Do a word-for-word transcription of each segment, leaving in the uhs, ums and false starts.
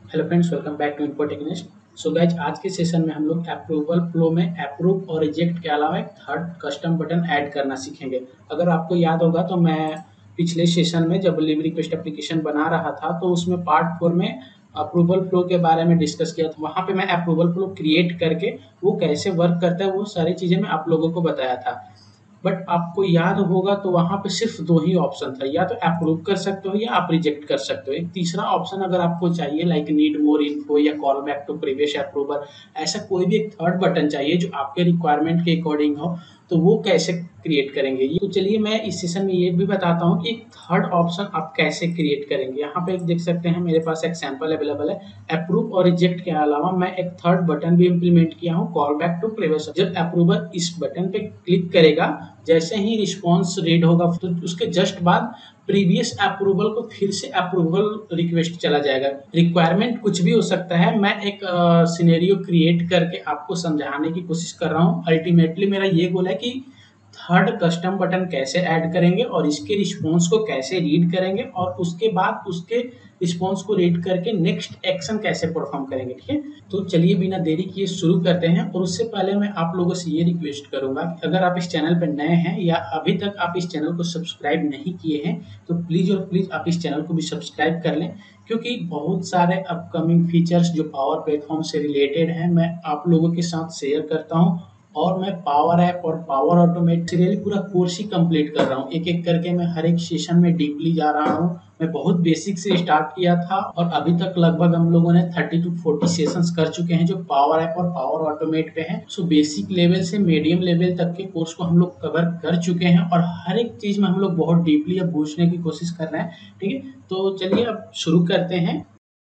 Hello friends, welcome back to Infotechnist. So guys, आज के session में हम लोग अप्रूवल फ्लो में अप्रूव और रिजेक्ट के अलावा एक थर्ड कस्टम बटन ऐड करना सीखेंगे। अगर आपको याद होगा तो मैं पिछले सेशन में जब लिव रिक्वेस्ट एप्लीकेशन बना रहा था तो उसमें पार्ट फोर में अप्रूवल फ्लो के बारे में डिस्कस किया था। वहाँ पे मैं अप्रूवल फ्लो क्रिएट करके वो कैसे वर्क करता है वो सारी चीज़ें मैं आप लोगों को बताया था। बट आपको याद होगा तो वहाँ पे सिर्फ दो ही ऑप्शन था, या तो अप्रूव कर सकते हो या आप रिजेक्ट कर सकते हो। एक तीसरा ऑप्शन अगर आपको चाहिए, लाइक नीड मोर इन्फो या call back to previous approval, ऐसा कोई भी एक थर्ड बटन चाहिए जो आपके रिक्वायरमेंट के अकॉर्डिंग हो, तो वो कैसे क्रिएट करेंगे। ये तो चलिए मैं इस सेशन में ये भी बताता हूँ कि एक थर्ड ऑप्शन आप कैसे क्रिएट करेंगे। यहाँ पे देख सकते हैं मेरे पास एक सैंपल अवेलेबल है। अप्रूव और रिजेक्ट के अलावा मैं एक थर्ड बटन भी इम्प्लीमेंट किया हूँ, कॉल बैक टू प्रीवियस। जब अप्रूवर इस बटन पे क्लिक करेगा, जैसे ही रिस्पॉन्स रीड होगा तो उसके जस्ट बाद प्रीवियस अप्रूवल को फिर से अप्रूवल रिक्वेस्ट चला जाएगा। रिक्वायरमेंट कुछ भी हो सकता है, मैं एक सिनेरियो क्रिएट करके आपको समझाने की कोशिश कर रहा हूँ। अल्टीमेटली मेरा ये गोल है कि थर्ड कस्टम बटन कैसे ऐड करेंगे और इसके रिस्पॉन्स को कैसे रीड करेंगे और उसके बाद उसके रिस्पॉन्स को रीड करके नेक्स्ट एक्शन कैसे परफॉर्म करेंगे। ठीक है, तो चलिए बिना देरी किए शुरू करते हैं। और उससे पहले मैं आप लोगों से ये रिक्वेस्ट करूंगा कि अगर आप इस चैनल पर नए हैं या अभी तक आप इस चैनल को सब्सक्राइब नहीं किए हैं तो प्लीज़ और प्लीज़ आप इस चैनल को भी सब्सक्राइब कर लें, क्योंकि बहुत सारे अपकमिंग फीचर्स जो पावर प्लेटफॉर्म से रिलेटेड हैं मैं आप लोगों के साथ शेयर करता हूँ। और मैं पावर ऐप और पावर ऑटोमेट सीरियली पूरा कोर्स ही कंप्लीट कर रहा हूँ। एक एक करके मैं हर एक सेशन में डीपली जा रहा हूँ। मैं बहुत बेसिक से स्टार्ट किया था और अभी तक लगभग हम लोगों ने थर्टी टू फोर्टी सेशंस कर चुके हैं जो पावर ऐप और पावर ऑटोमेट पे हैं। सो बेसिक लेवल से मीडियम लेवल तक के कोर्स को हम लोग कवर कर चुके हैं और हर एक चीज़ में हम लोग बहुत डीपली अब पूछने की कोशिश कर रहे हैं। ठीक है, तो चलिए अब शुरू करते हैं।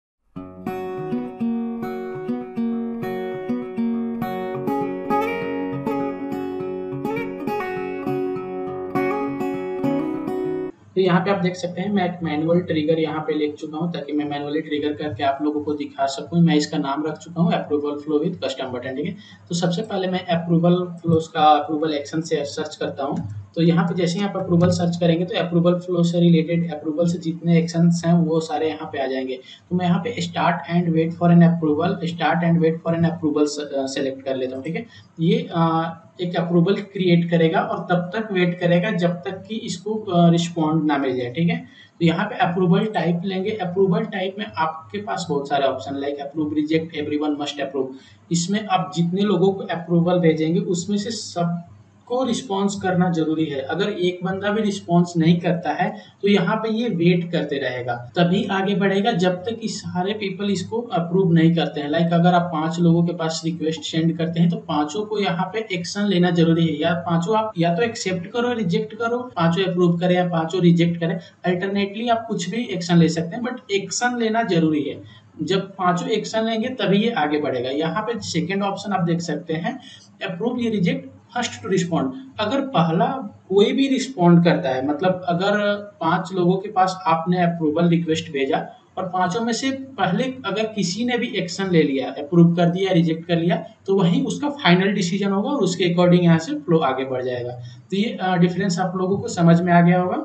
तो यहाँ पे आप देख सकते हैं मैं एक मैनुअल ट्रिगर यहाँ पे लिख चुका हूँ ताकि मैं मैनुअली ट्रिगर करके आप लोगों को दिखा सकूँ। मैं इसका नाम रख चुका हूँ approval flow with custom button. ठीक है, तो सबसे पहले मैं अप्रूवल फ्लोस का अप्रूवल एक्शन से सर्च करता हूँ। तो यहाँ पे जैसे ही आप अप्रूवल सर्च करेंगे तो अप्रूवल फ्लो से रिलेटेड अप्रूवल से जितने एक्शंस हैं वो सारे यहाँ पे आ जाएंगे। तो मैं यहाँ पे start and wait for an approval start and wait for an approval select कर लेता हूँ। ठीक है, ये आ, एक अप्रूवल क्रिएट करेगा और तब तक वेट करेगा जब तक कि इसको रिस्पॉन्ड ना मिल जाए। ठीक है, तो यहाँ पे अप्रूवल टाइप लेंगे। अप्रूवल टाइप में आपके पास बहुत सारे option like approve, reject, everyone must approve. इसमें आप जितने लोगों को अप्रूवल भेजेंगे उसमें से सब को रिस्पॉन्स करना जरूरी है। अगर एक बंदा भी रिस्पॉन्स नहीं करता है तो यहाँ पे ये वेट करते रहेगा, तभी आगे बढ़ेगा जब तक कि सारे पीपल इसको अप्रूव नहीं करते हैं। लाइक अगर आप पांच लोगों के पास रिक्वेस्ट सेंड करते हैं तो पांचों को यहाँ पे एक्शन लेना जरूरी है। या पांचों आप या तो एक्सेप्ट करो, रिजेक्ट करो, पांचों अप्रूव करें या पांचों रिजेक्ट करें। अल्टरनेटली आप कुछ भी एक्शन ले सकते हैं, बट एक्शन लेना जरूरी है। जब पांचों एक्शन लेंगे तभी ये आगे बढ़ेगा। यहाँ पे सेकेंड ऑप्शन आप देख सकते हैं, अप्रूव या रिजेक्ट फर्स्ट टू रिस्पॉन्ड। अगर पहला कोई भी रिस्पॉन्ड करता है, मतलब अगर पांच लोगों के पास आपने अप्रूवल रिक्वेस्ट भेजा और पांचों में से पहले अगर किसी ने भी एक्शन ले लिया, अप्रूव कर दिया, रिजेक्ट कर लिया, तो वही उसका फाइनल डिसीजन होगा और उसके अकॉर्डिंग यहाँ से फ्लो आगे बढ़ जाएगा। तो ये डिफरेंस आप लोगों को समझ में आ गया होगा।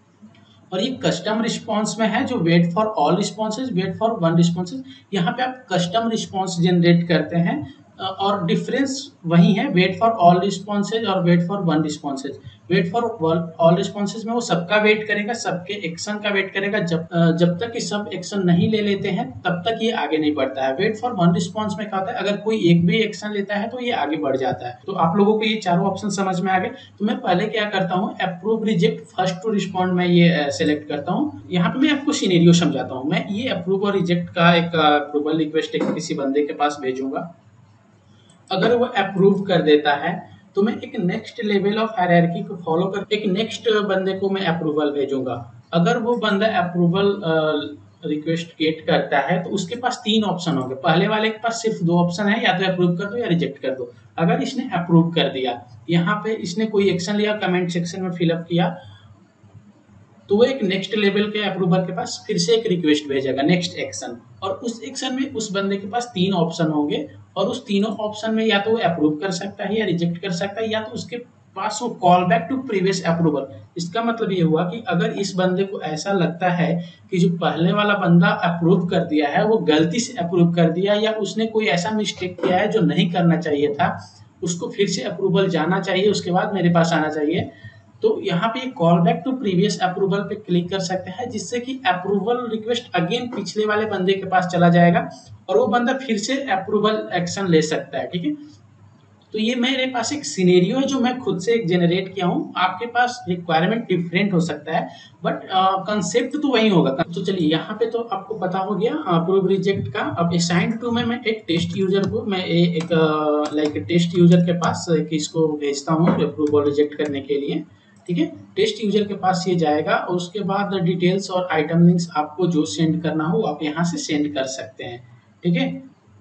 और ये कस्टम रिस्पॉन्स में है जो wait for all responses, wait for one responses. यहाँ पे आप कस्टम रिस्पॉन्स जनरेट करते हैं और डिफरेंस वही है, वेट फॉर ऑल रिस्पॉन्सेज और wait for one responses. Wait for all responses में वो सबका वेट करेगा, सबके एक्शन का वेट करेगा। जब जब तक कि सब एक्शन नहीं ले लेते हैं तब तक ये आगे नहीं बढ़ता है। वेट फॉर वन रिस्पॉन्स में क्या होता है, अगर कोई एक भी एक्शन लेता है तो ये आगे बढ़ जाता है। तो आप लोगों को ये चारों ऑप्शन समझ में आ गए। तो मैं पहले क्या करता हूँ, approve, reject, first to respond में ये सेलेक्ट करता हूँ। यहाँ पे मैं आपको सिनेरियो समझाता हूँ। मैं ये अप्रूव और रिजेक्ट का एक अप्रूवल रिक्वेस्ट एक किसी बंदे के पास भेजूंगा। अगर वो अप्रूव कर देता है तो मैं एक नेक्स्ट लेवल ऑफ हायरार्की को फॉलो कर एक नेक्स्ट बंदे को मैं अप्रूवल भेजूंगा। अगर वो बंदा अप्रूवल रिक्वेस्ट गेट करता है तो उसके पास तीन ऑप्शन होंगे। पहले वाले के पास सिर्फ दो ऑप्शन है, या तो अप्रूव कर दो या रिजेक्ट कर दो। अगर इसने अप्रूव कर दिया, यहाँ पे इसने कोई एक्शन लिया, कमेंट सेक्शन में फिलअप किया, तो वो एक नेक्स्ट लेवल के अप्रूवर के पास फिर से एक रिक्वेस्ट भेजेगा, नेक्स्ट एक्शन। और उस एक्शन में उस बंदे के पास तीन ऑप्शन होंगे और उस तीनों ऑप्शन में या तो वो अप्रूव कर सकता है या रिजेक्ट कर सकता है, या तो उसके पास हो call back to previous approval. इसका मतलब ये हुआ कि अगर इस बंदे को ऐसा लगता है कि जो पहले वाला बंदा अप्रूव कर दिया है वो गलती से अप्रूव कर दिया या उसने कोई ऐसा मिस्टेक किया है जो नहीं करना चाहिए था, उसको फिर से अप्रूवल जाना चाहिए, उसके बाद मेरे पास आना चाहिए, तो यहाँ पे call back to previous approval पे क्लिक कर सकते हैं, जिससे कि अप्रूवल रिक्वेस्ट अगेन पिछले वाले बंदे के पास चला जाएगा और वो बंदा फिर से अप्रूवल एक्शन ले सकता है। ठीक है, तो ये मेरे पास एक सिनेरियो है जो मैं खुद से एक जनरेट किया हूँ। आपके पास रिक्वायरमेंट डिफरेंट हो सकता है बट कंसेप्ट तो वही होगा। तो चलिए यहाँ पे तो आपको पता हो गया अप्रूव रिजेक्ट का। अब असाइंड टू में मैं एक टेस्ट यूजर को मैं ए, एक लाइक टेस्ट यूजर के पास एक इसको भेजता हूँ अप्रूव और रिजेक्ट करने के लिए। ठीक है, टेस्ट यूजर के पास ये जाएगा और उसके बाद डिटेल्स और आइटम लिंक्स आपको जो सेंड करना हो आप यहाँ से सेंड कर सकते हैं। ठीक है,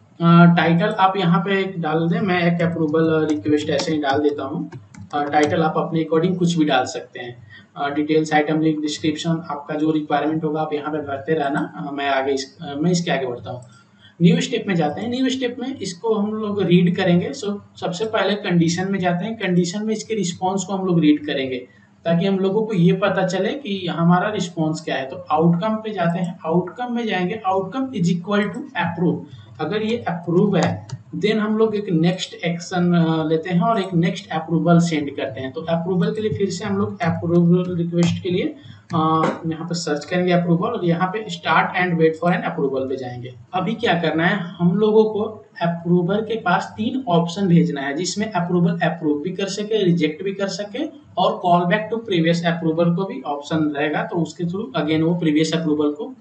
टाइटल uh, आप यहाँ पे डाल दें, मैं एक अप्रूवल रिक्वेस्ट ऐसे ही डाल देता हूँ। टाइटल uh, आप अपने अकॉर्डिंग कुछ भी डाल सकते हैं। डिटेल्स, आइटम लिंक, डिस्क्रिप्शन, आपका जो रिक्वायरमेंट होगा आप यहाँ पे भरते रहना। uh, मैं आगे इस, uh, मैं इसके आगे बढ़ता हूँ। न्यू स्टेप में जाते हैं। न्यू स्टेप में इसको हम लोग रीड करेंगे। सो so, सबसे पहले कंडीशन में जाते हैं। कंडीशन में इसके रिस्पॉन्स को हम लोग रीड करेंगे ताकि हम लोगों को ये पता चले कि हमारा रिस्पॉन्स क्या है। तो आउटकम पे जाते हैं। आउटकम में जाएंगे, outcome is equal to approve. अगर ये अप्रूव है देन हम लोग एक नेक्स्ट एक्शन लेते हैं और एक नेक्स्ट अप्रूवल सेंड करते हैं। तो अप्रूवल के लिए फिर से हम लोग अप्रूवल रिक्वेस्ट के लिए यहाँ पे सर्च करेंगे अप्रूवल और यहाँ पे start and wait for an approval पे जाएंगे। अभी क्या करना है, हम लोगों को अप्रूवर के पास तीन ऑप्शन भेजना है जिसमें अप्रूवल अप्रूव भी कर सके, रिजेक्ट भी कर सके और call back to previous approval को भी ऑप्शन रहेगा, तो उसके थ्रू अगेन वो प्रीवियस अप्रूवल को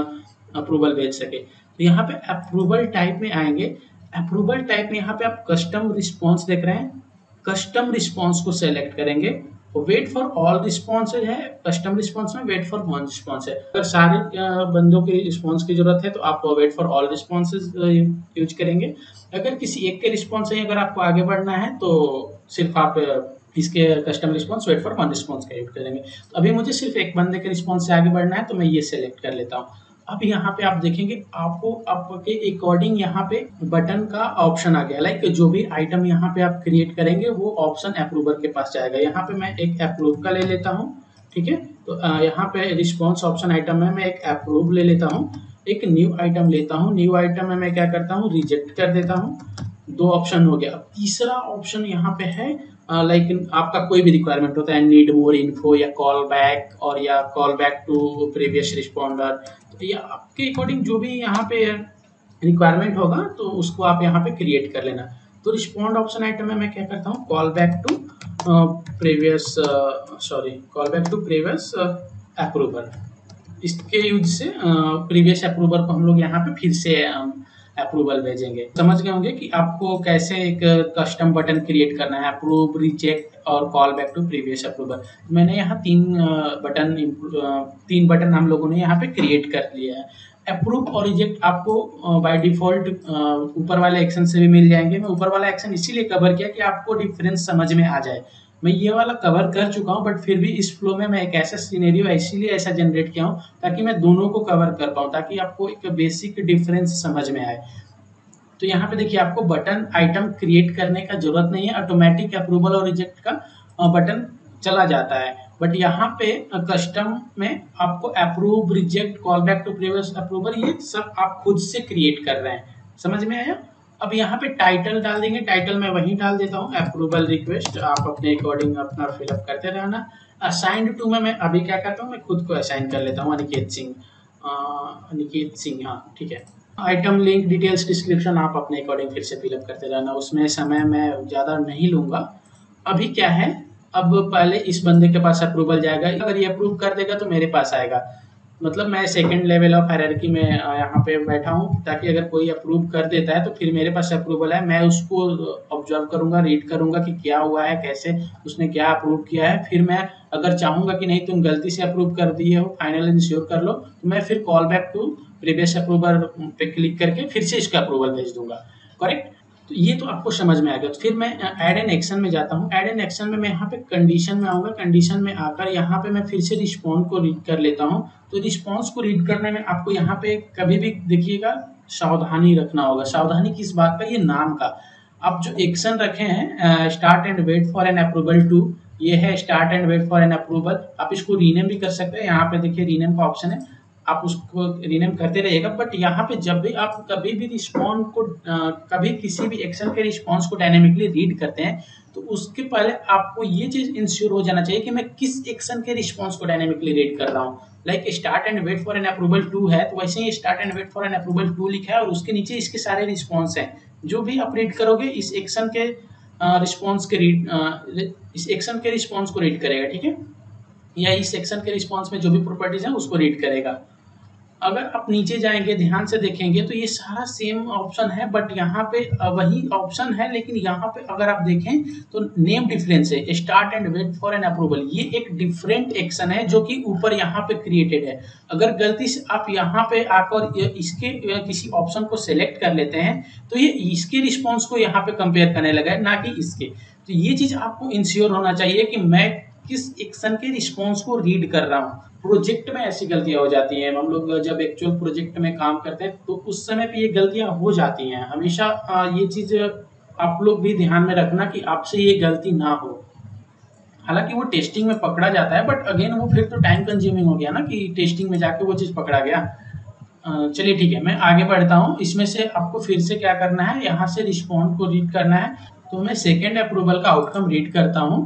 अप्रूवल भेज सके। तो यहाँ पे अप्रूवल टाइप में आएंगे। अप्रूवल टाइप में यहाँ पे आप कस्टम रिस्पॉन्स देख रहे हैं, कस्टम रिस्पॉन्स को सेलेक्ट करेंगे। वेट फॉर ऑल रिस्पॉन्स है, कस्टम रिस्पॉन्स में वेट फॉर वन रिस्पॉन्स है। अगर सारे बंदों के रिस्पॉन्स की जरूरत है तो आप wait for all responses use करेंगे। अगर किसी एक के रिस्पॉन्स से अगर आपको आगे बढ़ना है तो सिर्फ आप इसके custom response wait for one response का यूज करेंगे। तो अभी मुझे सिर्फ एक बंदे के रिस्पॉन्स से आगे बढ़ना है तो मैं ये सेलेक्ट कर लेता हूँ। अब यहाँ पे आप देखेंगे आपको आपके अकॉर्डिंग यहाँ पे बटन का ऑप्शन आ गया। लाइक जो भी आइटम यहाँ पे आप क्रिएट करेंगे वो ऑप्शन अप्रूवर के पास जाएगा। यहाँ पे मैं एक अप्रूव का ले लेता हूँ। ठीक है, तो यहाँ पे रिस्पॉन्स ऑप्शन आइटम में मैं एक अप्रूव ले लेता हूँ, एक न्यू आइटम लेता हूँ। न्यू आइटम में मैं क्या करता हूँ, रिजेक्ट कर देता हूँ। दो ऑप्शन हो गया। अब तीसरा ऑप्शन यहाँ पे है लाइक uh, आपका कोई भी रिक्वायरमेंट होता है, नीड मोर इन्फो या कॉल बैक और या call back to previous responder, तो या आपके अकॉर्डिंग जो भी यहाँ पे रिक्वायरमेंट होगा तो उसको आप यहाँ पे क्रिएट कर लेना। तो रिस्पॉन्ड ऑप्शन आइटम में मैं क्या करता हूँ, call back to previous sorry call back to previous approver, इसके यूज से प्रीवियस uh, अप्रूवर को हम लोग यहाँ पे फिर से uh, अप्रूवल भेजेंगे। समझ गए होंगे कि आपको कैसे एक कस्टम बटन क्रिएट करना है, अप्रूव, रिजेक्ट और call back to previous approval. मैंने यहाँ तीन बटन तीन बटन हम लोगों ने यहाँ पे क्रिएट कर लिया है। अप्रूव और रिजेक्ट आपको बाय डिफॉल्ट ऊपर वाले एक्शन से भी मिल जाएंगे। मैं ऊपर वाला एक्शन इसीलिए कवर किया कि आपको डिफरेंस समझ में आ जाए। मैं ये वाला कवर कर चुका हूँ बट फिर भी इस फ्लो में मैं एक ऐसा सिनेरियो इसीलिए ऐसा जनरेट किया हूँ ताकि मैं दोनों को कवर कर पाऊँ, ताकि आपको एक बेसिक डिफरेंस समझ में आए। तो यहाँ पे देखिए आपको बटन आइटम क्रिएट करने का जरूरत नहीं है, ऑटोमेटिक अप्रूवल और रिजेक्ट का बटन चला जाता है। बट यहाँ पे कस्टम में आपको approve, reject, call back to previous approval ये सब आप खुद से क्रिएट कर रहे हैं। समझ में आया? अब यहाँ पे टाइटल डाल देंगे। टाइटल मैं वही डाल देता हूँ, अप्रूवल रिक्वेस्ट। आप अपने अकॉर्डिंग अपना फिलअप करते रहना। असाइंड टू में मैं अभी क्या करता हूँ, मैं खुद को असाइन कर लेता हूँ, अनिकेत सिंह। अनिकेत सिंह, हाँ ठीक है। आइटम लिंक, डिटेल्स, डिस्क्रिप्शन आप अपने अकॉर्डिंग फिर से फिलअप करते रहना, उसमें समय मैं ज़्यादा नहीं लूँगा। अभी क्या है, अब पहले इस बंदे के पास अप्रूवल जाएगा, अगर ये अप्रूव कर देगा तो मेरे पास आएगा। मतलब मैं सेकंड लेवल ऑफ हायरार्की में यहाँ पे बैठा हूँ ताकि अगर कोई अप्रूव कर देता है तो फिर मेरे पास अप्रूवल है, मैं उसको ऑब्जर्व करूँगा, रीड करूँगा कि क्या हुआ है, कैसे उसने क्या अप्रूव किया है। फिर मैं अगर चाहूँगा कि नहीं तुम गलती से अप्रूव कर दिए हो, फाइनल इंश्योर कर लो, तो मैं फिर call back to previous approval पे क्लिक करके फिर से इसका अप्रूवल भेज दूंगा। करेक्ट? तो ये तो आपको समझ में आ गया। तो फिर मैं ऐड एन एक्शन में जाता हूँ। ऐड एन एक्शन में मैं यहाँ पे कंडीशन में आऊँगा। कंडीशन में आकर यहाँ पे मैं फिर से रिस्पॉन्स को रीड कर लेता हूँ। तो रिस्पॉन्स को रीड करने में आपको यहाँ पे कभी भी देखिएगा सावधानी रखना होगा। सावधानी किस बात का, ये नाम का। आप जो एक्शन रखे हैं start and wait for an approval two, ये है start and wait for an approval. आप इसको रीनेम भी कर सकते हैं, यहाँ पे देखिए रीनेम का ऑप्शन है, आप उसको रीनेम करते रहिएगा। बट यहाँ पे जब भी आप कभी भी रिस्पॉन्स को अ, कभी किसी भी एक्शन के रिस्पॉन्स को डायनेमिकली रीड करते हैं तो उसके पहले आपको ये चीज इंश्योर हो जाना चाहिए कि मैं किस एक्शन के रिस्पॉन्स को डायनेमिकली रीड कर रहा हूँ। Like start and wait for an approval two है तो वैसे ही start and wait for an approval two लिखा है और उसके नीचे इसके सारे रिस्पॉन्स हैं। जो भी आप रीड करोगे इस एक्शन के रिस्पॉन्स के रीड इस एक्शन के रिस्पॉन्स को रीड करेगा, ठीक है, या इस सेक्शन के रिस्पॉन्स में जो भी प्रॉपर्टीज हैं उसको रीड करेगा। अगर आप नीचे जाएंगे ध्यान से देखेंगे तो ये सारा सेम ऑप्शन है, बट यहाँ पे वही ऑप्शन है लेकिन यहाँ पे अगर आप देखें तो नेम डिफरेंस है। Start and wait for an approval ये एक डिफरेंट एक्शन है जो कि ऊपर यहाँ पे क्रिएटेड है। अगर गलती से आप यहाँ पे आकर इसके किसी ऑप्शन को सिलेक्ट कर लेते हैं तो ये इसके रिस्पॉन्स को यहाँ पे कंपेयर करने लगा है, ना कि इसके। तो ये चीज आपको इंश्योर होना चाहिए कि मैं किस एक्शन के रिस्पॉन्स को रीड कर रहा हूँ। प्रोजेक्ट में ऐसी गलतियां हो जाती हैं, हम लोग जब एक्चुअल प्रोजेक्ट में काम करते हैं तो उस समय पे ये गलतियां हो जाती हैं। हमेशा ये चीज आप लोग भी ध्यान में रखना कि आपसे ये गलती ना हो। हालांकि वो टेस्टिंग में पकड़ा जाता है बट अगेन वो फिर तो टाइम कंज्यूमिंग हो गया ना कि टेस्टिंग में जाके वो चीज पकड़ा गया। चलिए ठीक है, मैं आगे बढ़ता हूँ। इसमें से आपको फिर से क्या करना है, यहाँ से रिस्पॉन्ड को रीड करना है। तो मैं सेकेंड अप्रूवल का आउटकम रीड करता हूँ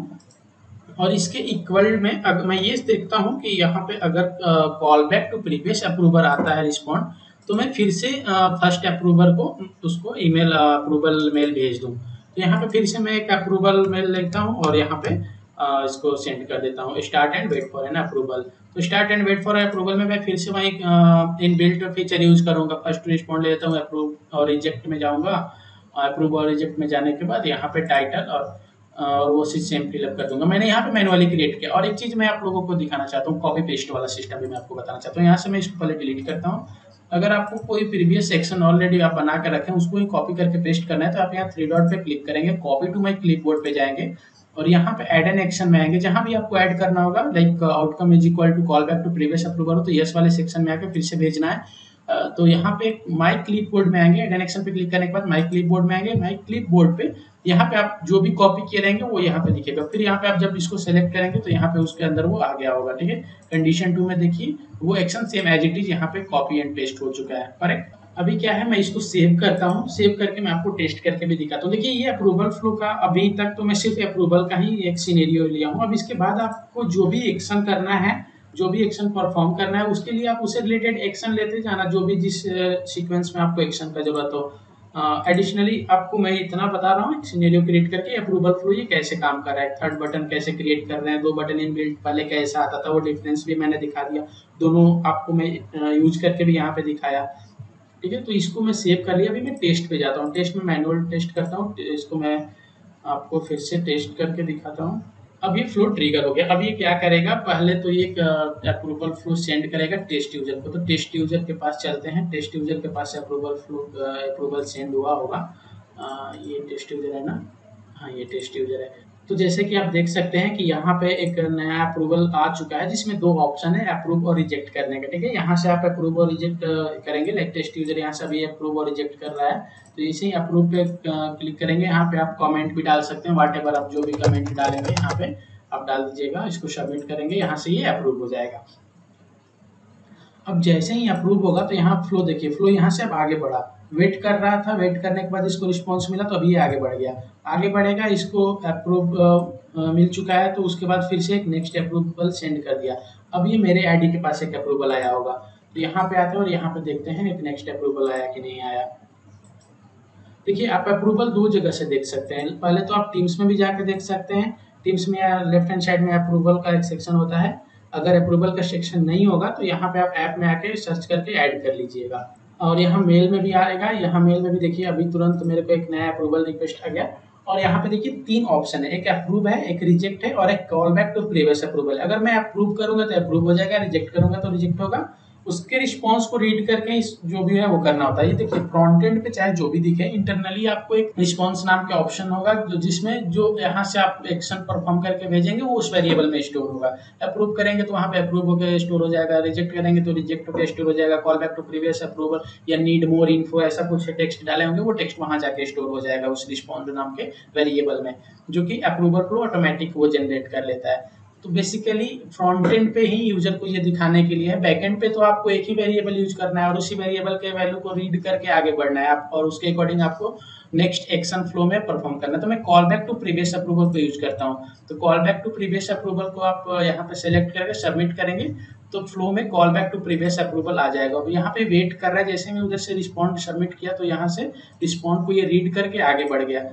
और इसके इक्वल में अगर मैं ये देखता हूँ कि यहाँ पे अगर call back to previous approver आता है रिस्पॉन्ड, तो मैं फिर से फर्स्ट अप्रूवर को उसको ईमेल अप्रूवल मेल भेज दूँ। तो यहाँ पे फिर से मैं एक अप्रूवल मेल लिखता हूँ और यहाँ पे uh, इसको सेंड कर देता हूँ start and wait for an approval. तो start and wait for approval में मैं फिर से वही इन बिल्ट फीचर यूज करूँगा। फर्स्ट रिस्पॉन्ड ले लेता हूँ, अप्रूव और रिजेक्ट में जाऊँगा। अप्रूव और रिजेक्ट में जाने के बाद यहाँ पे टाइटल और और वो चीज सेम फिलअप कर दूंगा। मैंने यहाँ पे मैनुअली क्रिएट किया। और एक चीज मैं आप लोगों को दिखाना चाहता हूँ, कॉपी पेस्ट वाला सिस्टम भी मैं आपको बताना चाहता हूँ। यहाँ से मैं इसको पहले डिलीट करता हूँ। अगर आपको कोई प्रीवियस सेक्शन ऑलरेडी आप बना कर रखें उसको ही कॉपी करके पेस्ट करना है तो आप यहाँ थ्री डॉट पे क्लिक करेंगे, कॉपी टू माई क्लिपबोर्ड पे जाएंगे और यहाँ पे ऐड एन एक्शन में आएंगे। जहां भी आपको ऐड करना होगा like outcome is equal to call back to previous approver हो तो यस वाले सेक्शन में आके फिर से भेजना है। तो यहाँ पे माई क्लिप बोर्ड में आएंगे, एड एन एक्शन पे क्लिक करने के बाद माई क्लिप बोर्ड में आएंगे। माई क्लिप बोर्ड पे यहाँ पे आप जो भी कॉपी किए रहेंगे वो यहाँ पे दिखेगा। फिर यहाँ पे आप जब इसको सेलेक्ट करेंगे तो यहाँ पे उसके अंदर वो आ गया होगा, ठीक है। कंडीशन टू में देखिए वो action same as it is यहाँ पे कॉपी एंड पेस्ट हो चुका है, करेक्ट। अभी क्या है, मैं इसको सेव करता हूँ। सेव करके मैं आपको टेस्ट करके भी दिखाता हूँ। देखिए ये अप्रूवल फ्लो का अभी तक तो मैं सिर्फ अप्रूवल का ही एक सिनेरियो लिया हूँ। अब इसके बाद आपको जो भी एक्शन करना है, जो भी एक्शन परफॉर्म करना है उसके लिए आप उससे रिलेटेड एक्शन लेते जाना, जो भी जिस सीक्वेंस में आपको एक्शन का जरूरत हो। एडिशनली uh, आपको मैं इतना बता रहा हूँ सिनेरियो क्रिएट करके अप्रूवल फ्लो ये कैसे काम कर रहा है, थर्ड बटन कैसे क्रिएट कर रहे हैं, दो बटन इन बिल्ट पहले कैसा आता था वो डिफरेंस भी मैंने दिखा दिया, दोनों आपको मैं यूज करके भी यहाँ पे दिखाया, ठीक है। तो इसको मैं सेव कर लिया। अभी मैं टेस्ट पे जाता हूँ, टेस्ट में मैनुअल टेस्ट करता हूँ। इसको मैं आपको फिर से टेस्ट करके दिखाता हूँ। अब ये फ्लो ट्रिगर हो गया। अब ये क्या करेगा, पहले तो ये अप्रूवल फ्लो सेंड करेगा टेस्ट यूजर को। तो टेस्ट यूजर के पास चलते हैं। टेस्ट यूजर के पास अप्रूवल फ्लो अप्रूवल सेंड हुआ होगा। आ, ये टेस्ट यूजर है ना, हाँ ये टेस्ट यूजर है। तो जैसे कि आप देख सकते हैं कि यहाँ पे एक नया अप्रूवल आ चुका है जिसमें दो ऑप्शन है, अप्रूव और रिजेक्ट करने का, ठीक है। यहाँ से आप अप्रूव और रिजेक्ट करेंगे। लाइक टेस्ट यूजर यहाँ से अभी अप्रूव और रिजेक्ट कर रहा है तो इसे ही अप्रूव पे क्लिक करेंगे। यहाँ पे आप कमेंट भी डाल सकते हैं, वाट एवर आप जो भी कमेंट डालेंगे यहाँ पे आप डाल दीजिएगा। इसको सबमिट करेंगे, यहाँ से ये अप्रूव हो जाएगा। अब जैसे ही अप्रूव होगा तो यहाँ फ्लो देखिए, फ्लो यहाँ से अब आगे बढ़ा, वेट कर रहा था, वेट करने के बाद इसको रिस्पॉन्स मिला तो अभी ये आगे बढ़ गया, आगे बढ़ेगा। इसको अप्रूव मिल चुका है तो उसके बाद फिर से एक नेक्स्ट अप्रूवल सेंड कर दिया। अब ये मेरे आईडी के पास एक अप्रूवल आया होगा तो यहाँ पे आते हैं और यहाँ पे देखते हैं एक नेक्स्ट अप्रूवल आया कि नहीं आया। देखिए आप अप्रूवल दो जगह से देख सकते हैं। पहले तो आप टीम्स में भी जाके देख सकते हैं। टीम्स में लेफ्ट हैंड साइड में अप्रूवल का एक सेक्शन होता है। अगर अप्रूवल का सेक्शन नहीं होगा तो यहाँ पे आप ऐप में आके सर्च करके ऐड कर लीजिएगा। और यहाँ मेल में भी आएगा। यहाँ मेल में भी देखिए अभी तुरंत मेरे को एक नया अप्रूवल रिक्वेस्ट आ गया और यहाँ पे देखिए तीन ऑप्शन है, एक अप्रूव है, एक रिजेक्ट है और एक call back to previous approval. अगर मैं अप्रूव करूंगा तो अप्रूव हो जाएगा, रिजेक्ट करूंगा तो रिजेक्ट होगा। उसके रिस्पॉन्स को रीड करके इस जो भी है वो करना होता है। ये देखिए फ्रंट एंड पे चाहे जो भी दिखे, इंटरनली आपको एक रिस्पॉन्स नाम के ऑप्शन होगा जो जिसमें जो यहाँ से आप एक्शन परफॉर्म करके भेजेंगे वो उस वेरिएबल में स्टोर होगा। अप्रूव करेंगे तो वहाँ पे अप्रूव होकर स्टोर हो जाएगा, रिजेक्ट करेंगे तो रिजेक्ट होकर स्टोर हो जाएगा, call back to previous approval या नीड मोर इन्फो ऐसा कुछ टेक्स्ट डाले होंगे वो टेक्स्ट वहाँ जाके स्टोर हो जाएगा उस रिस्पॉन्स नाम के वेरिएबल में, जो कि अप्रूवल फ्लो ऑटोमेटिक वो जनरेट कर लेता है। तो बेसिकली फ्रंट एंड पे ही यूजर को ये दिखाने के लिए है, बैक एंड पे तो आपको एक ही वेरिएबल यूज करना है और उसी वेरिएबल के वैल्यू को रीड करके आगे बढ़ना है आप, और उसके अकॉर्डिंग आपको नेक्स्ट एक्शन फ्लो में परफॉर्म करना है। तो मैं call back to previous approval को यूज करता हूँ। तो call back to previous approval को आप यहाँ पे सेलेक्ट करके सबमिट करेंगे तो फ्लो में call back to previous approval आ जाएगा। अब यहाँ पे वेट कर रहा है, जैसे मैं उधर से रिस्पॉन्ड सबमिट किया तो यहाँ से रिस्पॉन्ड को ये रीड करके आगे बढ़ गया।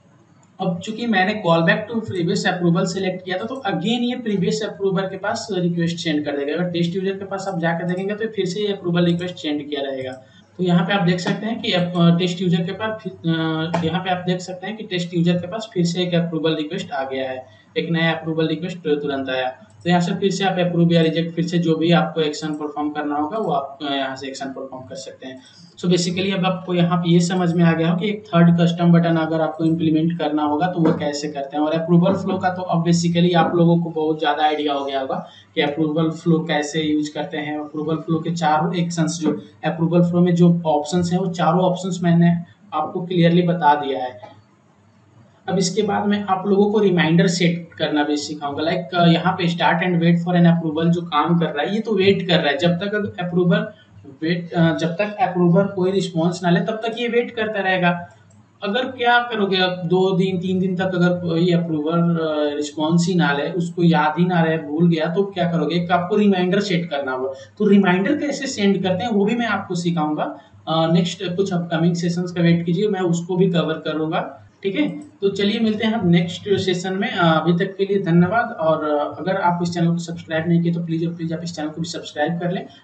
अब चूंकि मैंने call back to previous approval select किया था तो अगेन ये प्रीवियस अप्रूवल के पास रिक्वेस्ट सेंड कर देगा। अगर टेस्ट यूजर के पास आप जाकर देखेंगे तो फिर से ये अप्रूवल रिक्वेस्ट सेंड किया रहेगा। तो यहाँ पे आप देख सकते हैं कि टेस्ट यूजर के पास यहाँ पे आप देख सकते हैं कि टेस्ट यूजर के पास फिर से एक अप्रूवल रिक्वेस्ट आ गया है, एक नया अप्रूवल रिक्वेस्ट तुरंत आया। तो यहाँ से फिर से आप अप्रूव या रिजेक्ट फिर से जो भी आपको एक्शन परफॉर्म करना होगा वो आप यहाँ से एक्शन परफॉर्म कर सकते हैं। सो बेसिकली अब आपको यहाँ पे ये समझ में आ गया हो कि एक थर्ड कस्टम बटन अगर आपको इम्प्लीमेंट करना होगा तो वो कैसे करते हैं। और अप्रूवल फ्लो का तो अब बेसिकली आप लोगों को बहुत ज़्यादा आइडिया हो गया होगा कि अप्रूवल फ्लो कैसे यूज करते हैं। अप्रूवल फ्लो के चारों एक्शंस जो अप्रूवल फ्लो में जो ऑप्शंस हैं वो चारों ऑप्शंस मैंने आपको क्लियरली बता दिया है। अब इसके बाद मैं आप लोगों को रिमाइंडर सेट करना भी सिखाऊंगा। लाइक यहाँ पे start and wait for an approval जो काम कर रहा है ये तो वेट कर रहा है, जब तक अप्रूवल वेट जब तक अप्रूवल कोई रिस्पॉन्स ना ले तब तक ये वेट करता रहेगा। अगर क्या करोगे अब दो दिन तीन दिन तक अगर कोई अप्रूवल रिस्पॉन्स ही ना ले, उसको याद ही ना रहे, भूल गया, तो क्या करोगे, एक आपको रिमाइंडर सेट करना होगा। तो रिमाइंडर कैसे सेंड करते हैं वो भी मैं आपको सिखाऊंगा। नेक्स्ट कुछ अपकमिंग सेशंस का वेट कीजिए, मैं उसको भी कवर करूंगा। ठीक है, तो चलिए मिलते हैं हम नेक्स्ट सेशन में। अभी तक के लिए धन्यवाद। और अगर आप इस चैनल को सब्सक्राइब नहीं किए तो प्लीज और प्लीज आप इस चैनल को भी सब्सक्राइब कर लें।